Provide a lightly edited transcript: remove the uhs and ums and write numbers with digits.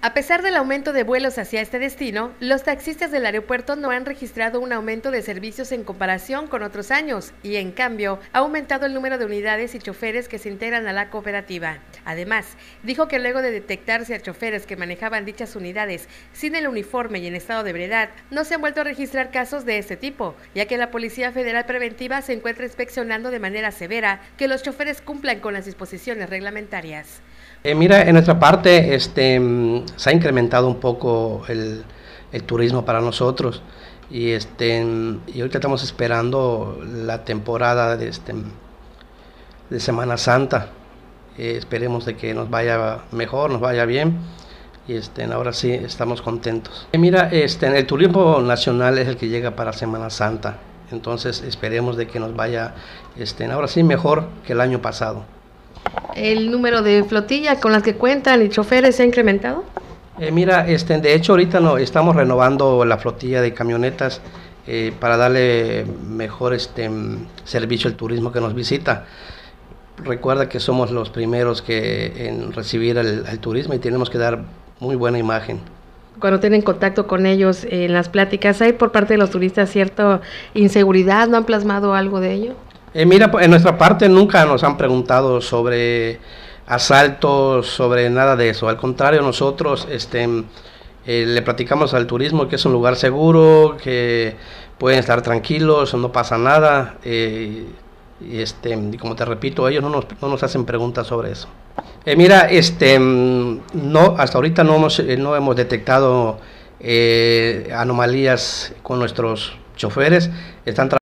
A pesar del aumento de vuelos hacia este destino, los taxistas del aeropuerto no han registrado un aumento de servicios en comparación con otros años y, en cambio, ha aumentado el número de unidades y choferes que se integran a la cooperativa. Además, dijo que luego de detectarse a choferes que manejaban dichas unidades sin el uniforme y en estado de ebriedad, no se han vuelto a registrar casos de este tipo, ya que la Policía Federal Preventiva se encuentra inspeccionando de manera severa que los choferes cumplan con las disposiciones reglamentarias. Mira, en nuestra parte se ha incrementado un poco el turismo para nosotros y ahorita estamos esperando la temporada de Semana Santa. Esperemos de que nos vaya mejor, nos vaya bien y ahora sí estamos contentos. Mira, el turismo nacional es el que llega para Semana Santa, entonces esperemos de que nos vaya ahora sí mejor que el año pasado. ¿El número de flotilla con las que cuentan y choferes se ha incrementado? Mira, de hecho ahorita estamos renovando la flotilla de camionetas para darle mejor servicio al turismo que nos visita. Recuerda que somos los primeros en recibir al turismo y tenemos que dar muy buena imagen. Cuando tienen contacto con ellos en las pláticas, ¿hay por parte de los turistas cierta inseguridad? ¿No han plasmado algo de ello? Mira, en nuestra parte nunca nos han preguntado sobre asaltos, sobre nada de eso. Al contrario, nosotros le platicamos al turismo que es un lugar seguro, que pueden estar tranquilos, no pasa nada. Y como te repito, ellos no nos hacen preguntas sobre eso. Mira, no, hasta ahorita no hemos detectado anomalías con nuestros choferes. Están